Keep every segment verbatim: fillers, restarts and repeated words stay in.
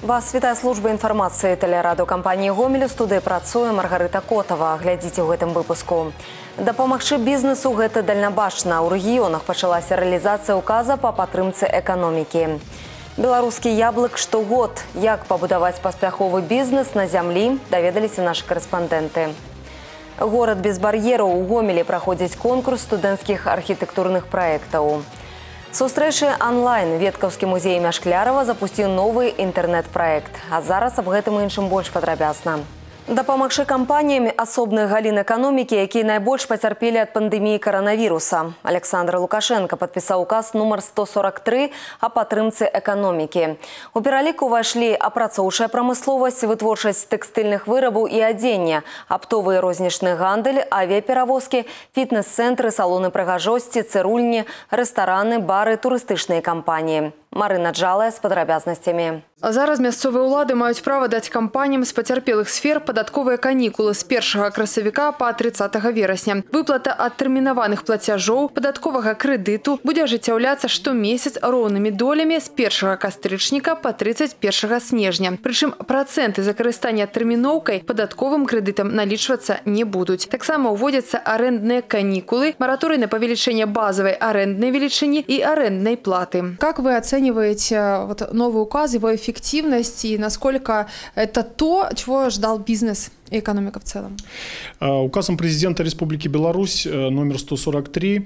Вас вітае служба інфармацыі тэлерадыёкампаніі «Гомель». У студыі працуе Маргарыта Котова. Глядзіце ў гэтым выпуску. Дапамагчы бізнесу гэта дальнабачна. У рэгіёнах пачалася рэалізацыя указа па падтрымцы эканомікі. Беларускі яблык штогод. Як пабудаваць паспяховы бізнес на зямлі, даведаліся нашы карэспандэнты. Горад без бар'ераў. У Гомелі праходзіць конкурс студэнцкіх архітэктурных праектаў. Сустрэчы онлайн. Веткаўскі музей імя Шклярова запусціў новы інтэрнэт-праект. А зараз аб гэтым і іншым больш падрабязна. Дапамагчы кампаніям асобных галін эканомікі, якія найбольш пацярпелі ад пандэміі каранавіруса. Александр Лукашенко падпісаў указ нумар сто сорок три о падтрымцы эканомікі. У пералік увайшлі апрацоўчая прамысловасць, вытворчасць тэкстыльных вырабаў і адзення, аптовы і рознічны гандаль, авіяперавозкі, фітнес-цэнтры, салоны прыгажосці, цырульні, рэстараны, бары, турыстычныя кампаніі. Марына Джалая з падрабязнасцямі. А зараз мясцовыя ўлады маюць права даць кампаніям з пацярпелых сфер падатковыя канікулы з першага красавіка па трыццатага верасня. Выплата адтэрмінаваных плацяжоў падатковага крэдыту будзе ажыццяўляцца штомесяц роўнымі долямі з першага кастрычніка па трыццаць першага снежня. Прычым працэнты за карыстанне адтэрміноўкай падатковым крэдытам налічвацца не будуць. Таксама ўводзяцца арэндныя канікулы, мараторый на павелічэнне базавай арэнднай велічыні і арэнднай платы. Как вы оцениваете вот новый указ, его эффективность и насколько это то, чего ждал бизнес и экономика в целом? Указом президента Республики Беларусь номер сто сорок три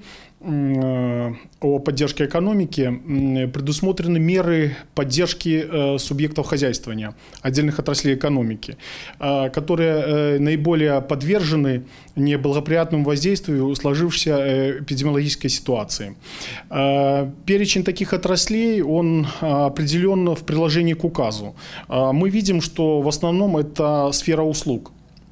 о поддержке экономики предусмотрены меры поддержки субъектов хозяйствования, отдельных отраслей экономики, которые наиболее подвержены неблагоприятному воздействию сложившейся эпидемиологической ситуации. Перечень таких отраслей, он определен в приложении к указу. Мы видим, что в основном это сфера услуг.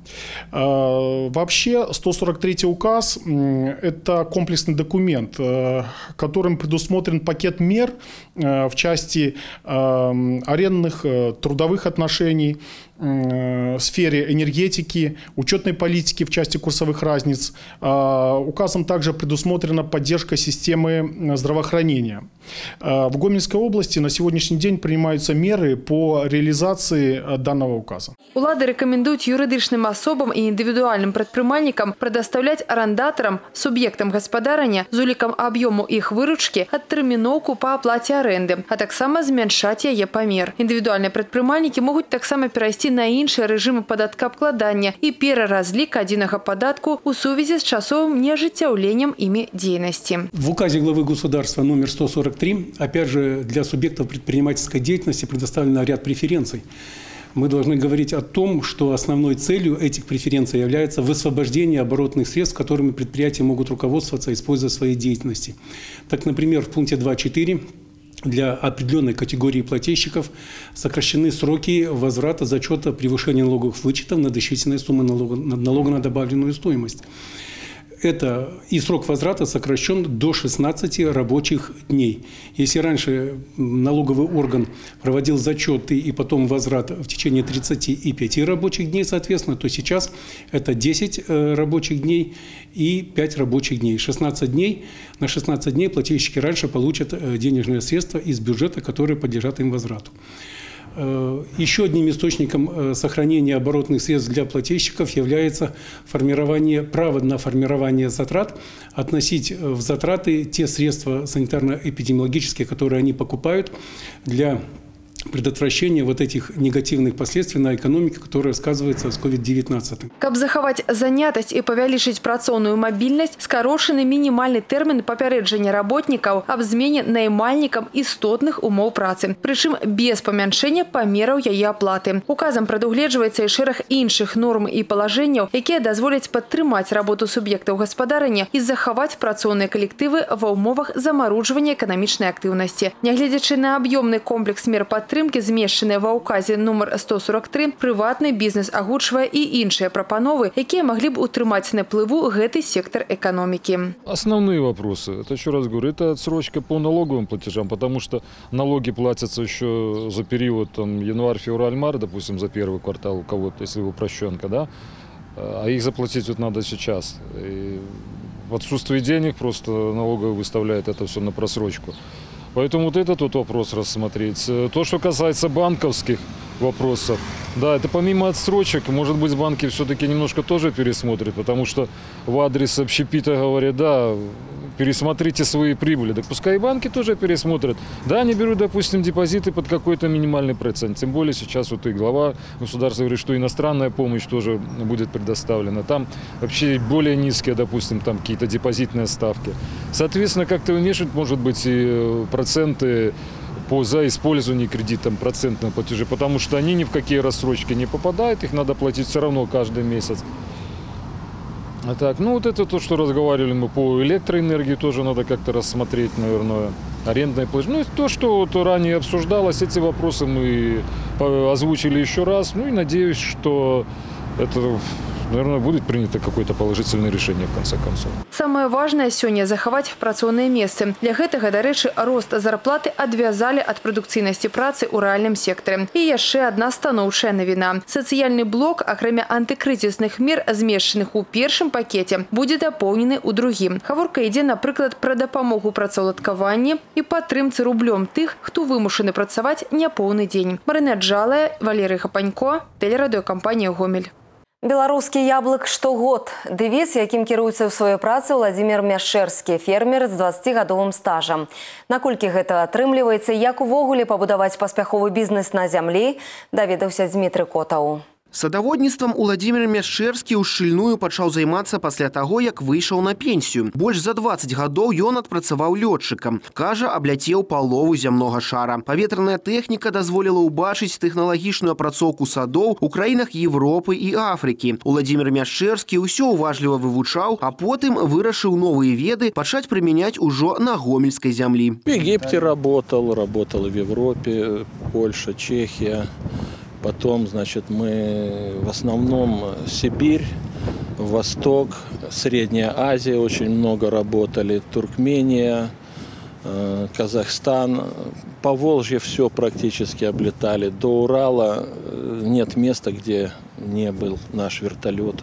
Вообще сто сорок третий указ – это комплексный документ, которым предусмотрен пакет мер в части арендных, трудовых отношений, в сфере энергетики, учетной политики в части курсовых разниц. Указом также предусмотрена поддержка системы здравоохранения. В Гомельской области на сегодняшний день принимаются меры по реализации данного указа. Улады рекомендуют юридичным особам и индивидуальным предпринимальникам предоставлять арендаторам, субъектам господарения з улікам объему их выручки адтэрміноўку по оплате аренды, а таксама змяншаць яе памер. Индивидуальные предпринимальники могут таксама перайсці на іншыя рэжымы падаткаабкладання і пераразлік адзінага падатку у сувязі з часовым неажыццяўленнем імі дзейнасці. В указе главы государства номер сто сорок три, опять же, для субъектов предпринимательской деятельности предоставлен ряд преференций. Мы должны говорить о том, что основной целью этих преференций является высвобождение оборотных средств, которыми предприятия могут руководствоваться, используя в своей деятельности. Так, например, в пункте два точка четыре для определенной категории плательщиков сокращены сроки возврата зачета превышения налоговых вычетов на дочисленные суммы налога, налога на добавленную стоимость. Это и срок возврата сокращен до шестнадцати рабочих дней. Если раньше налоговый орган проводил зачеты и потом возврат в течение тридцати пяти рабочих дней, соответственно, то сейчас это десять рабочих дней и пять рабочих дней. шестнадцать дней. На шестнадцать дней плательщики раньше получат денежные средства из бюджета, которые подлежат им возврату. Еще одним источником сохранения оборотных средств для плательщиков является формирование, право на формирование затрат, относить в затраты те средства санитарно-эпидемиологические, которые они покупают для предотвращения вот этих негативных последствий на экономике, которая сказывается с ковід девятнадцать. Каб захаваць занятасць і павялічыць працоўную мабільнасць, скарошаны мінімальны тэрмін папярэджання работнікаў аб змене наймальнікам істотных умоў працы, прычым без памяншэння памераў яе аплаты. Указам прадугледжваецца і шэраг іншых норм і палажэнняў, якія дазволяць падтрымаць работу суб'ектаў гаспадарання і захаваць працоўныя калектывы ва ўмовах замароджвання эканамічнай актыўнасці. Нягледзячы на аб'ёмны комплекс мер падтрымкі, Падтрымкі, змешчаныя ва ўказе нумар сто сорок три, прыватны бізнес агучвае і іншыя прапановы, якія маглі б утрымаць на плыву гэты сектор экономики. Основные вопросы, это еще раз говорю, это отсрочка по налоговым платежам, потому что налоги платятся еще за период там, январь, февраль, март, допустим, за первый квартал у кого-то, если упрощенка, да, а их заплатить вот надо сейчас. И в отсутствие денег просто налоговый выставляет это все на просрочку. Поэтому вот этот вот вопрос рассмотреть. То, что касается банковских вопросов, да, это помимо отсрочек, может быть, банки все-таки немножко тоже пересмотрят, потому что в адрес общепита говорят, да, пересмотрите свои прибыли. Так пускай и банки тоже пересмотрят. Да, они берут, допустим, депозиты под какой-то минимальный процент. Тем более сейчас вот и глава государства говорит, что иностранная помощь тоже будет предоставлена. Там вообще более низкие, допустим, там какие-то депозитные ставки. Соответственно, как-то уменьшить, может быть, и проценты по, за использование кредитом процентные платежи, потому что они ни в какие рассрочки не попадают, их надо платить все равно каждый месяц. А так, ну вот это то, что разговаривали мы по электроэнергии, тоже надо как-то рассмотреть, наверное, арендной площади. Ну и то, что вот ранее обсуждалось, эти вопросы мы озвучили еще раз. Ну и надеюсь, что это, наверное, будет принято какое-то положительное решение в конце концов. Самое важное сегодня – заховать працоўныя месцы. Для гэтага, дарэчы, рост зарплаты адвязалі ад прадукцыйнасці працы ў рэальным сектары. І яшчэ адна станоўчая навіна. Сацыяльны блок, акрамя антыкрызісных мер, змешчаных у першым пакеце, будзе дапоўнены ў другім. Гаворка ідзе, напрыклад, пра дапамогу працаўладкаванні і падтрымцы рублём тых, хто вымушаны працаваць няпоўны дзень. Марына Джалая, Валерий Хапанько, тэлерадыёкампанія «Гомель». Беларускі яблык штогод. Дэвіз, якім кіруецца ў сваёй працы Владимир Мяшчэрскі, фермер з дваццацігадовым стажам. Наколькі гэта атрымліваецца, як увогуле пабудаваць паспяховы бізнес на зямлі, даведаўся Дмітрый Котаў. Садаводніцтвам Уладзімір Мяшчэрскі ў шчыльную пачаў займацца пасля таго, як выйшаў на пенсію. Больш за дваццаць гадоў ён адпрацаваў лётчыкам. Кажа, абляцеў палову зямнога шара. Паветраная тэхніка дазволіла ўбачыць тэхналагічную апрацоўку садоў у краінах Европы і Афрыкі. Уладзімір Мяшчэрскі ўсё уважліва вывучаў, а потым вырашыў новыя веды пачаць прымяняць ужо на гомельскай зямлі. В Египте работал, работал в Европе, Польша, Чехия. Потом, значит, мы в основном Сибирь, Восток, Средняя Азия очень много работали, Туркмения, Казахстан. Поволжье все практически облетали. До Урала нет места, где не был наш вертолет.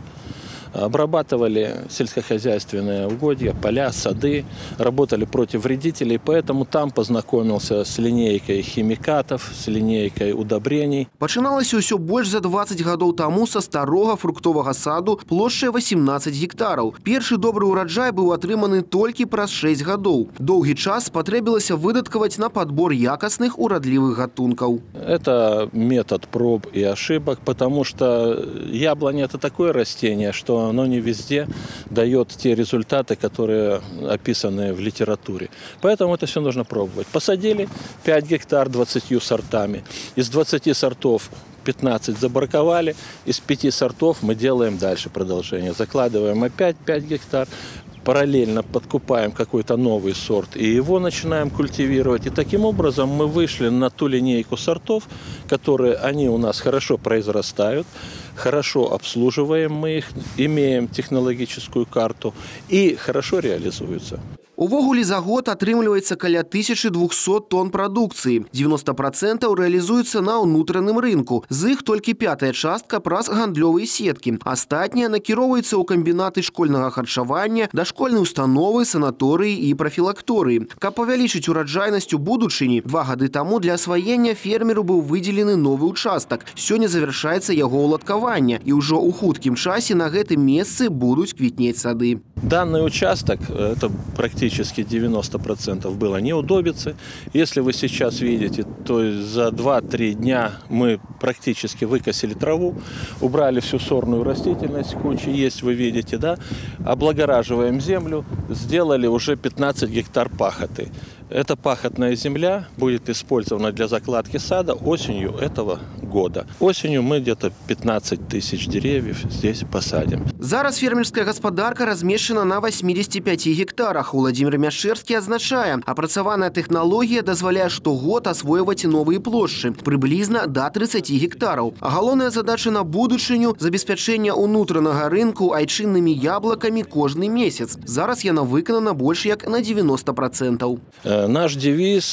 Обрабатывали сельскохозяйственные угодья, поля, сады, работали против вредителей, поэтому там познакомился с линейкой химикатов, с линейкой удобрений. Пачыналася ўсё больш за дваццаць гадоў таму са старога фруктовага саду плошчай восемнадцаць гектараў. Першы добры ўраджай быў атрыманы толькі праз шэсць гадоў. Доўгі час патрэбілася выдаткаваць на падбор якасных урадлівых гатункаў. Это метод проб и ошибок, потому что яблоня – это такое растение, что оно не везде дает те результаты, которые описаны в литературе. Поэтому это все нужно пробовать. Посадили пять гектар двадцатью сортами. Из двадцати сортов пятнадцать забраковали, из пяти сортов мы делаем дальше продолжение. Закладываем опять пять гектар. Параллельно подкупаем какой-то новый сорт и его начинаем культивировать. И таким образом мы вышли на ту линейку сортов, которые они у нас хорошо произрастают, хорошо обслуживаем мы их, имеем технологическую карту и хорошо реализуются. Увогуле за год атрымліваецца каля тысячи двухсот тонн прадукцыі. девяносто процентов рэалізуецца на ўнутраным рынку. З іх толькі пятая частка праз гандлёвыя сеткі. Астатняе накіроўваецца ў камбінаты школьнага харчавання, дашкольныя установы, санаторыі і прафілакторыі. Каб павялічыць ураджайнасць у будучыні, два гады таму для асваення фермеру быў выдзелены новы участак. Сёння завяршаецца яго уладкаванне, і ўжо ў хуткім часе на гэтым месцы будуць квітнець сады. Данный участок, это практически девяносто процентов было неудобицы. Если вы сейчас видите, то за два-три дня мы практически выкосили траву, убрали всю сорную растительность, куча есть, вы видите, да? Облагораживаем землю, сделали уже пятнадцать гектар пахоты. Эта пахотная земля будет использована для закладки сада осенью этого года. Осенью мы где-то пятнадцать тысяч деревьев здесь посадим. Зараз фермерская гаспадарка размешчана на восьмидесяти пяти гектарах. Уладзімір Мяшчэрскі адзначае, апрацаваная тэхналогія дазваляе штогод асвойваць новыя плошчы, прыблізна да трыццаці гектараў. А галоўная задача на будучыню – забеспячэнне ўнутранага рынку айчыннымі яблыкамі кожны месяц. Зараз яна выканана больш як на девяносто процентов. Наш девиз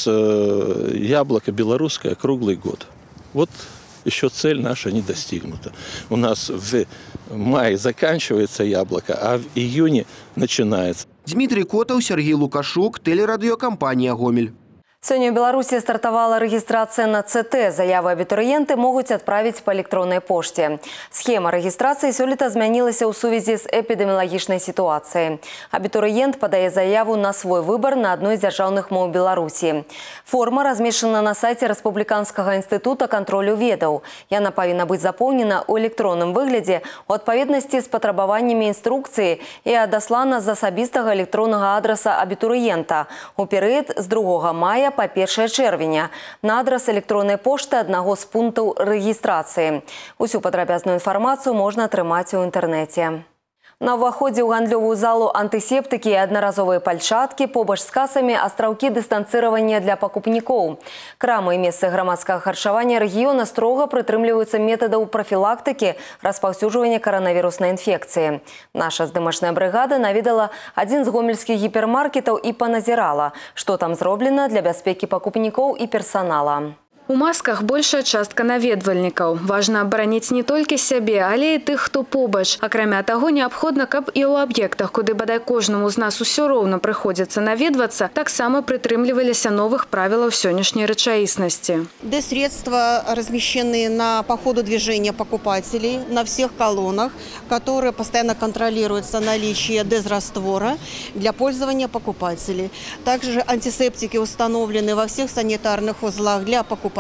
«Яблоко белорусское круглый год». Вот еще цель наша не достигнута. У нас в мае заканчивается яблоко, а в июне начинается. Дмитрий Котов, Сергей Лукашук, телерадиокомпания «Гомель». Сегодня в Беларуси стартовала регистрация на ЦТ. Заявы абитуриенты могут отправить по электронной почте. Схема регистрации сёлета изменилась в связи с эпидемиологичной ситуацией. Абитуриент подает заяву на свой выбор на одной из державных мов Беларуси. Форма размещена на сайте Республиканского института контролю ведаў. Яна повинна быть заполнена в электронном выгляде в отповедности с потребованиями инструкции и адаслана з асабістага электронного адреса абитуриента у период с другого мая по першае чэрвеня на адрес электронной пошты одного з пунктаў регистрации. Усю падрабязную информацию можно атрымаць у интернете. На ўваходзе ў гандлёвую залу антысептыкі і аднаразовыя пальчаткі, побач з касамі астраўкі дыстанцыравання для пакупнікоў. Крамы і месцы грамадскага харчавання рэгіёна строга прытрымліваюцца метадаў прафілактыкі распаўсюджвання каранавіруснай інфекцыі. Наша здымачная брыгада наведала адзін з гомельскіх гіпермаркетаў і паназірала, што там зроблена для бяспекі пакупнікоў і персанала. У масках большая частка наведвальнікаў. Важна абараніць не толькі сябе, але і тых, хто побач. Акрамя таго, неабходна, каб і ў аб'ектах, куды бадай кожнаму з нас усё роўна прыходзіцца наведвацца, таксама прытрымліваліся новых правілаў сённяшняй рэчаіснасці. Д-средства размещены на по ходу движения покупателей на всех колоннах, которые постоянно контролируется наличие дезраствора для пользования покупателей. Также антисептики установлены во всех санитарных узлах для покупателей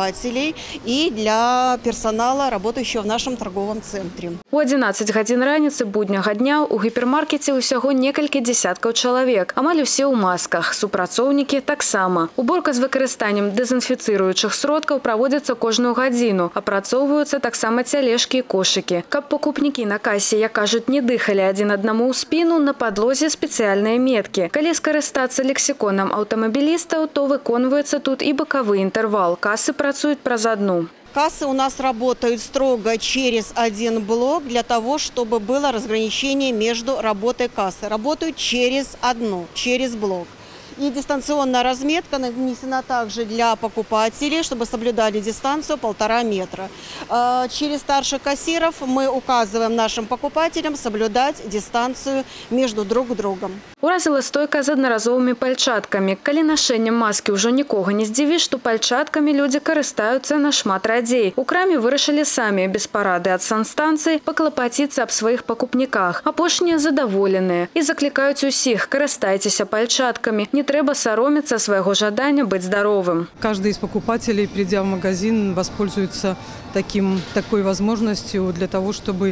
и для персонала, работающего в нашем торговом центре. У одиннаццаць гадзін раніцы будняга дня у гіпермаркеце ўсяго некалькі дзесяткаў чалавек. Амаль усе ў масках. Супрацоўнікі таксама. Уборка з выкарыстаннем дэзінфіцыруючых сродкаў праводзіцца кожную гадзіну. Апрацоўваюцца таксама цялежкі і кошыкі. Каб пакупнікі на касе, як кажуць, не дыхалі адзін аднаму ў спіну, на падлозе спецыяльныя меткі. Калі скарыстацца лексіконам аўтамабілістаў, то выконваецца тут і бакавы інтэрвал. Касы працуют праз одну. Кассы у нас работают строго через один блок для того, чтобы было разграничение между работой кассы. Работают через одну, через блок. И дистанционная разметка нанесена также для покупателей, чтобы соблюдали дистанцию полтора метра. Через старших кассиров мы указываем нашим покупателям соблюдать дистанцию между друг другом. Уразила стойка з аднаразовымі пальчаткамі. Калі нашэннем маскі ўжо нікога не здзівіш, то пальчаткамі людзі карыстаюцца нашмат радзей. У краме вырашылі самі, без парады ад санстанцыі, паклапаціцца аб сваіх пакупніках. Апошнія задаволеныя і заклікаюць усіх: карыстайцеся пальчаткамі. Не трэба саромецца свайго жадання быць здаровым. Каждый из покупателей, придя в магазин, воспользуется таким, такой возможностью для того, чтобы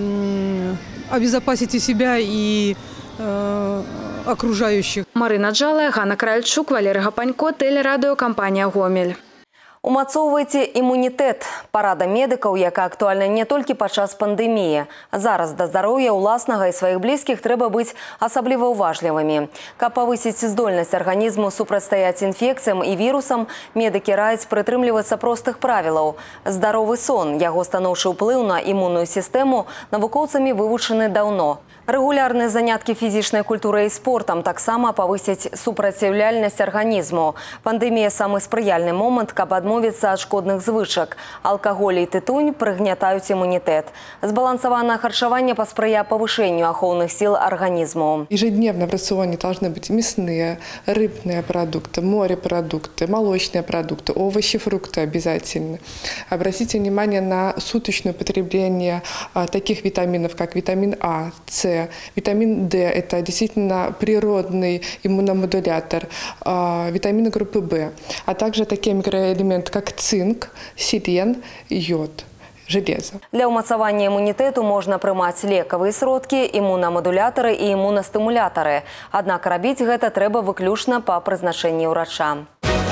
обезопасить и себя, и э, окружающих. Марина Джалая, Ганна Кральчук, Валерий Гапанько, телерадиокомпания «Гомель». Умацоўвайце імунітэт. Парада медыкаў, якая актуальна не толькі падчас пандэміі. Зараз да здароўя ўласнага і сваіх блізкіх трэба быць асабліва ўважлівымі. Каб павысіць здольнасць арганізму супрацьстаяць інфекцыям і вірусам, медыкі раяць прытрымлівацца простых правілаў. Здаровы сон, яго станоўчы ўплыў на імунную сістэму навукоўцамі вывучаны даўно. Регулярные занятки физичной культурой и спортом таксама повысить супраціўляльнасць организму. Пандемия – самый спрыяльны момент, каб адмовіцца ад шкодных звычак. Алкоголь и тытунь прыгнятаюць иммунитет. Сбалансованное харчаванне паспрыя повышению ахоўных сил организму. Ежедневно в рационе должны быть мясные, рыбные продукты, морепродукты, молочные продукты, овощи, фрукты обязательно. Обратите внимание на суточное потребление а, таких витаминов, как витамин А, С, витамин D – это действительно природный иммуномодулятор, э, витамины группы В, а также такие микроэлементы, как цинк, селен, йод, железо. Для умацавання імунітэту можна прымаць лекавыя сродкі, імунамодулятары і імунастымулятары. Аднак рабіць гэта трэба выключна па прызначэнні ўрача.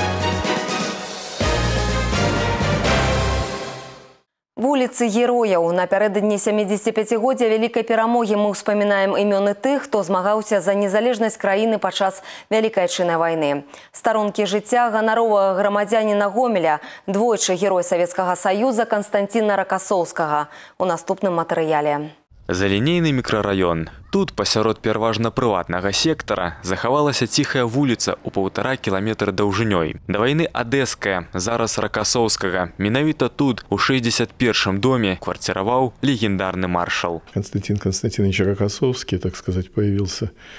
Вуліцы герояў. Напярэдадні сямідзесяціпяцігоддзя Вялікай перамогі мы ўспамінаем імёны тых, хто змагаўся за незалежнасць краіны падчас Вялікай Адчайнай вайны. Старонкі жыцця ганаровага грамадзяніна Гомеля, двойчы герой Савецкага Саюза Канстантина Ракасоўскага. У наступным матэрыяле. Залінейны мікрараён. Тут, пасярод пераважна прыватнага сектара, захавалася ціхая вуліца ў паўтара кіламетра даўжынёй. Да вайны Адэская, зараз Ракасоўскага. Менавіта тут, у шэсцьдзесят першым доме, квартираваў легендарны маршал. Константин Константинович Рокоссовский, так сказать, появился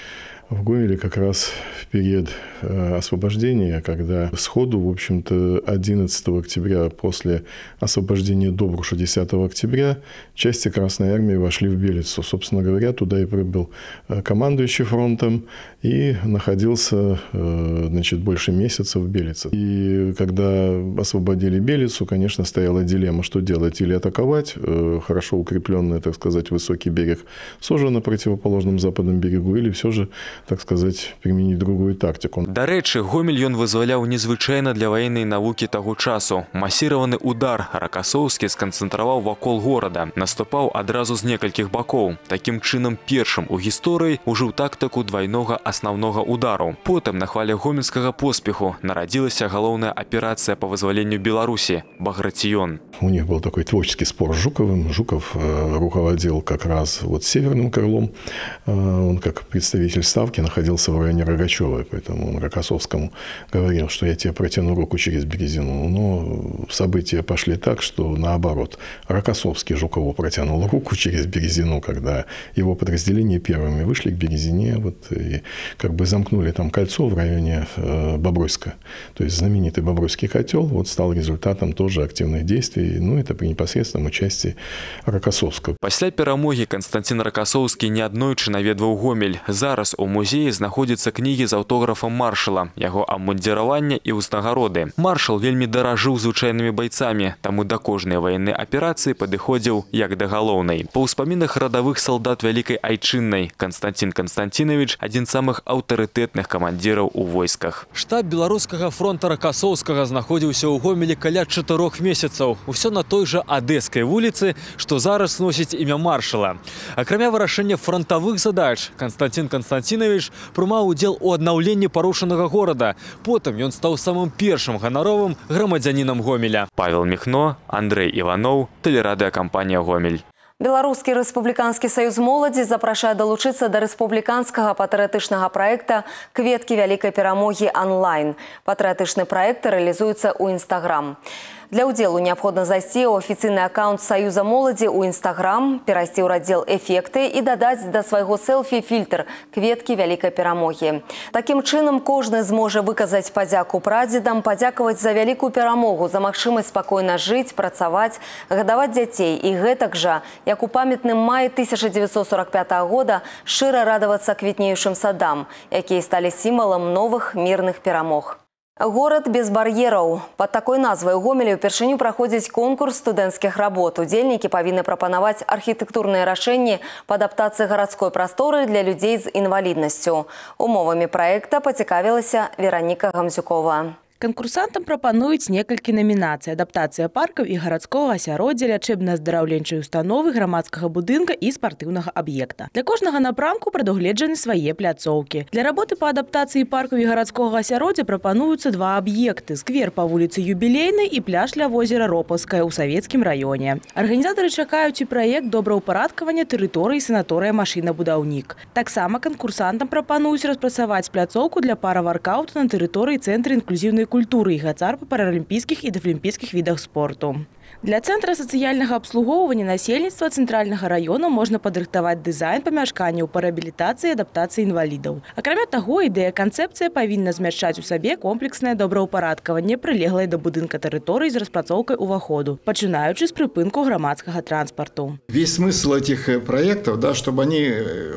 в Гомеле как раз в период освобождения, когда сходу, в общем-то, одиннадцатого октября, после освобождения Добруша десятого октября, части Красной Армии вошли в Белицу. Собственно говоря, туда и прибыл командующий фронтом и находился, значит, больше месяца в Белице. И когда освободили Белицу, конечно, стояла дилемма, что делать: или атаковать хорошо укрепленный, так сказать, высокий берег Сожа на противоположном западном берегу, или все же, так сказать, применить другую тактику. До рэчы, Гомель ён вызваляў незвычайна для военной навукі таго часу. Масіраваны удар Ракасоўскі сканцэнтраваў вакол горада, наступаў адразу з некалькіх бакоў. Такім чынам, першым у гісторыі ужыў тактыку двайнога асноўнога удару. Потым на хвале гомельскага поспеху нарадзілася галоўная аперацыя по вызваленню Беларусі – Багратион. У них был такой творческий спор с Жуковым. Жуков руководил как раз вот северным крылом. Он, как представитель Ставки, находился в районе Рогачевой, поэтому он Рокоссовскому говорил, что я тебе протяну руку через Березину. Но события пошли так, что наоборот. Рокоссовский Жукову протянул руку через Березину, когда его подразделения первыми вышли к Березине, вот, и как бы замкнули там кольцо в районе Бобруйска. То есть знаменитый Бобруйский котел вот стал результатом тоже активных действий, ну это при непосредственном участии Рокоссовского. Пасля перамогі Константин Рокоссовский неаднойчы наведваў Гомель. Зараз у музеі знаходзяцца кнігі з аўтографам маршала, яго абмундзіравання і ўзнагароды. Маршал вельмі даражыў звычайнымі байцамі, таму да кожнай военной аперацыі падыходзіў як да галоўнай. Па ўспамінах радавых салдат Вялікай Айчыннай, Константин Константинович – адзін з самых аўтарытэтных камандзіраў у войсках. Штаб Беларускага фронта Ракасоўскага знаходзіўся ў Гомелі каля чатырох месяцаў. Усё на той жа Адэскай вуліцы, што зараз носіць імя маршала. Акрамя вырашэння фронтавых задач, Константин Константинович прымаў удзел у аднаўленні парушанага горада. Потым ён стаў самым першым ганаровым грамадзянінам Гомеля. Павел Михно, Андрей Иванов, тэлерадыакампанія «Гомель». Беларускі рэспубліканскі саюз моладзі запрашае далучыцца да рэспубліканскага патрыятычнага праекта «Кветкі вялікай перамогі онлайн». Патрыятычны праект рэалізуецца ў Інстаграм. Для ўдзелу неабходна зайсці ў афіцыйны аккаунт Саюза моладзі ў Інстаграм, перайсці ў раздзел «Эфекты» і дадаць да свайго селфі фільтр «Кветкі вялікай перамогі». Такім чынам кожны зможа выказаць падзяку прадзедам, падзякаваць за вялікую перамогу, за магчымасць спакойна жыць, працаваць, гадаваць дзяцей і гэтак жа, як у памятным маі тысяча дзевяцьсот сорок пятага года, шчыра радавацца квітнеючым садам, якія сталі сімвалам новых мірных перамог. Горад без бар'ераў. Пад такой назвай у Гомелі ўпершыню праходзіць конкурс студэнцкіх работ. Удзельнікі павінны прапанаваць архітэктурныя рашэнні па адаптацыі гарадской прасторы для людзей з інваліднасцю. Умовамі праекта пацікавілася Вераніка Гамзюкова. Конкурсантам прапануюць некалькі намінацый: адаптацыя паркаў і гарадскога асяроддзя, лячэбна-аздараўленчай установы, грамадскага будынка і спартыўнага аб'екта. Для кожнага напрамку прадугледжаны свае пляцоўкі. Для работы па адаптацыі паркаў і гарадскога асяроддзя прапануюцца два аб'екты: сквер па вуліцы Юбілейнай і пляж ля возера Ропаўскае ў савецкім раёне. Арганізатары чакаюць і праект добраўпарадкавання тэрыторыі санаторыя «Машынабудаўнік». Таксама канкурсантам прапануюць распрацаваць пляцоўку для пара-варкаўту на тэрыторыі цэнтра інклюзіўнай культуры і гацар па паралімпійскіх і дэфлімпійскіх відах спорту. Для цэнтра сацыяльнага абслугоўвання насельніцтва цэнтральнага раёна можна падрыхтаваць дызайн памяшканняў па рэабілітацыі і адаптацыі інвалідаў. Акрамя таго, ідэя-канцэпцыя павінна змяшчаць у сабе комплекснае добраўпарадкаванне прылеглай да будынка тэрыторыі з распрацоўкай уваходу, пачынаючы з прыпынку грамадскага транспарту. Весь смысл этих проектов, да, чтобы они,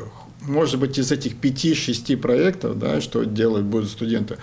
может быть, из этих пяти-шести проектов, да, что делать будут студенты,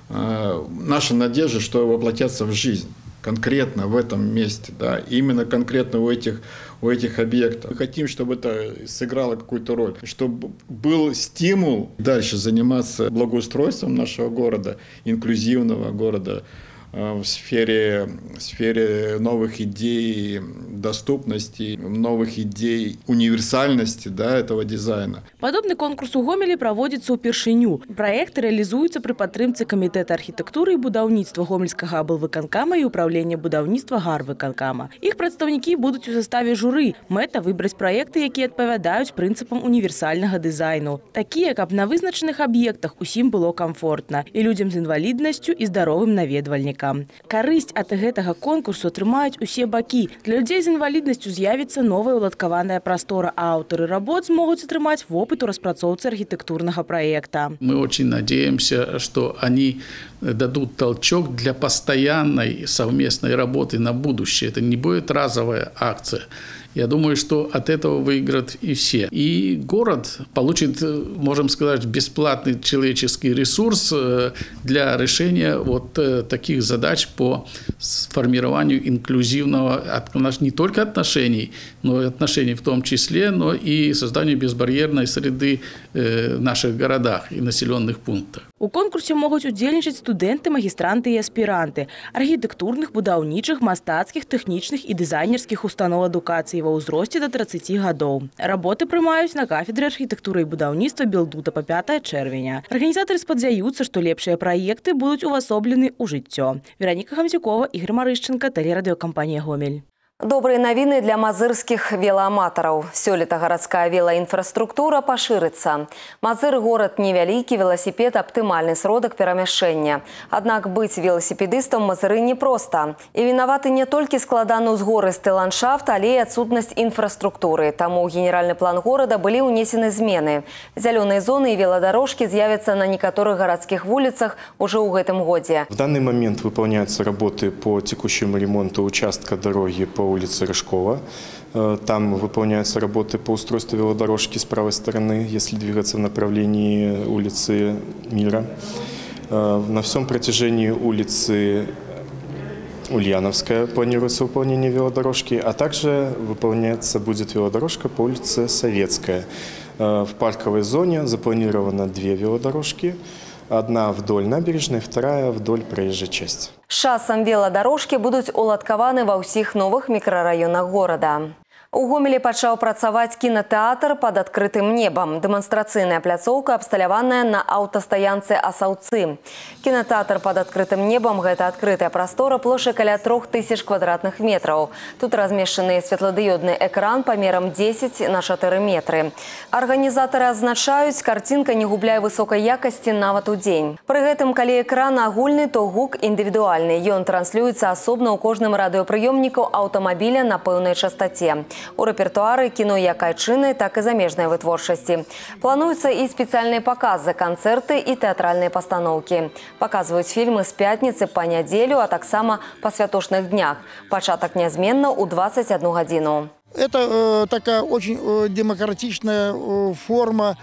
наша надежда, что воплотятся в жизнь конкретно в этом месте, да, именно конкретно у этих, у этих объектов. Мы хотим, чтобы это сыграло какую-то роль, чтобы был стимул дальше заниматься благоустройством нашего города, инклюзивного города, в сфере, в сфере новых идей доступности, новых идей универсальности, да, этого дизайна. Падобны конкурс у Гомелі праводзіцца ўпершыню. Праект рэалізуецца пры падтрымцы камітэта архітэктуры і будаўніцтва Гомельскага аблвыканкама і ўпраўлення будаўніцтва гарвыканкама. Іх прадстаўнікі будуць у заставе журы. Мэта выбраць праекты, якія адпавядаюць прынцыпам універсальнага дызайну. Такія, каб на вызначаных аб'ектах усім было камфортна і людзям з інваліднасцю і здаровым наведвальнікам. Карысць ад гэтага конкурсу атрымаюць усе бакі. Для людзей з з інваліднасцю з'явіцца новая уладкаваная прастора, а аўтары работ змогуць атрымаць вопыт у распрацоўцы архітэктурнага праекта. Мы очень надеемся, что они дадут толчок для постоянной совместной работы на будущее. Это не будет разовая акция. Я думаю, что от этого выиграют и все. И город получит, можем сказать, бесплатный человеческий ресурс для решения вот таких задач по формированию инклюзивного не только отношений, но и отношений в том числе, но и созданию безбарьерной среды в наших городах и населенных пунктах. У конкурсе могуць удзельнічаць студэнты, магістранты і аспіранты архітэктурных, будаўнічых, мастацкіх, тэхнічных і дызайнерскіх устаноў адукацыі ва ўзросце да тридцати гадоў. Работы прымаюць на кафедры архітэктуры і будаўніцтва Белдута па пятое чэрвеня. Арганізатары спадзяюцца, што лепшыя праекты будуць увасоблены ў жыццё. Вераніка Хамзюкова, Ігор Марышченко, тэлерадыёкампанія «Гомель». Добрые новины для мазырскіх велоаматараў. Сёлета гарадская велоінфраструктура пашырыцца. Мазыр горад невялікі, велосипед аптымальны сродак перамяшчэння. Аднак быць велосипедыстам мазыры непроста. І вінаваты не толькі складаны ўзгорысты ландшафт, але і адсутнасць інфраструктуры. Таму ў генеральны план горада былі ўнесены змены. Зялёныя зоны і велодарожкі з'явяцца на некаторых гарадскіх вуліцах уже ў гэтым годзе. В данный момент выполняются работы по текущему ремонту участка дороги по улице Рыжкова. Там выполняются работы по устройству велодорожки с правой стороны, если двигаться в направлении улицы Мира. На всем протяжении улицы Ульяновская планируется выполнение велодорожки, а также выполняться будет велодорожка по улице Советская. В парковой зоне запланировано две велодорожки. Одна вдоль набережной, вторая вдоль проезжей части. З часам велодарожкі будуць уладкаваны ва ўсіх новых мікрараёнах горада. У Гомелі пачаў працаваць кінотэатр пад адкрытым небам. Дэманстрацыйная пляцоўка абсталяваная на аўтастаянцы Асаўцы. Кінотэатр пад адкрытым небам – гэта адкрытая прастора плошай каля трох тысяч квадратных метраў. Тут размешчаны светладыёдны экран памерам дзесяць на чатыры метры. Арганізатары адзначаюць, карцінка не губляе высокай якасці нават у дзень. Пры гэтым, калі экран агульны, то гук індывідуальны. Ён транслюецца асобна ў кожным радыёпрыёмніку аўтамабіля на пэўнай частаце. У рэпертуары кіно як айчыннай, так і замежнай вытворчасці. Плануюцца і спецыяльныя паказы, канцэрты і тэатральныя пастаноўкі. Паказваюць фільмы з пятніцы па нядзелю, а таксама па святочных днях. Пачатак нязменна ў двадцать одну гадзіну. Это э, такая очень э, демократичная э, форма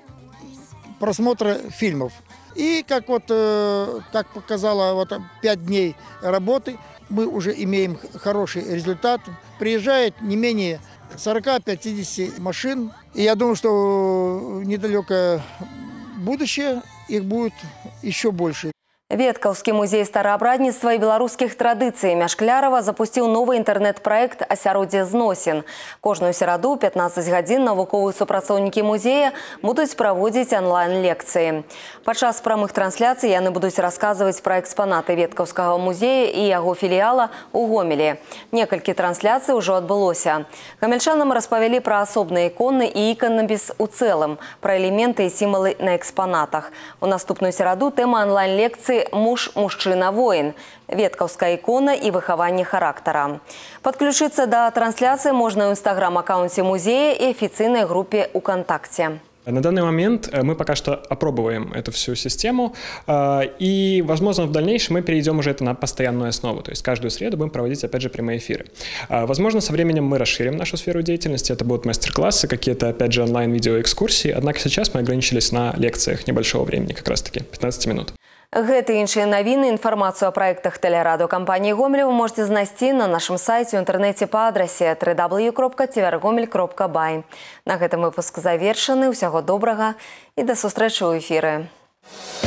просмотра фильмов. И как вот, э, как показало вот, пять дней работы, мы уже имеем хороший результат. Приезжает не менее сорока-пятидесяти машин. И я думаю, что в недалекое будущее их будет еще больше. Веткаўскі музей стараабрадніцтва і беларускіх традыцый імя Шклярова запусціў новы інтэрнэт-праект «Асяроддзе зносін». Кожную сераду пятнаццаць гадзін навуковыя супрацоўнікі музея будуць праводзіць онлайн-лекцыі. Падчас прамых трансляцый яны будуць расказваць пра экспанаты Веткаўскага музея і яго філіяла ў Гомелі. Некалькі трансляцый ўжо адбылося. Гамельчанам распавялі пра асобныя іконы і іканапіс у цэлым, пра элементы і сімвалы на экспанатах. У наступную сераду тэма онлайн-лекцыі «Муж, мужчына, воин». Веткаўская икона и выхаванне характара. Подключиться до трансляции можно в инстаграм-аккаунте музея и официальной группе ВКонтакте. На данный момент мы пока что опробуем эту всю систему, и, возможно, в дальнейшем мы перейдем уже это на постоянную основу, то есть каждую среду будем проводить, опять же, прямые эфиры. Возможно, со временем мы расширим нашу сферу деятельности, это будут мастер-классы, какие-то, опять же, онлайн-видеоэкскурсии, однако сейчас мы ограничились на лекциях небольшого времени, как раз-таки пятнадцать минут. Гэты і іншыя навіны, інфармацыю о праектах тэлерадыёкампаніі «Гомель» вы можете знайсці на нашым сайце ў інтэрнэце па адрасе дабл ю дабл ю дабл ю кропка цвергомель кропка бай. На гэтым выпуск завершаны. Усяго добрага і да сустрэчы ў эфіры.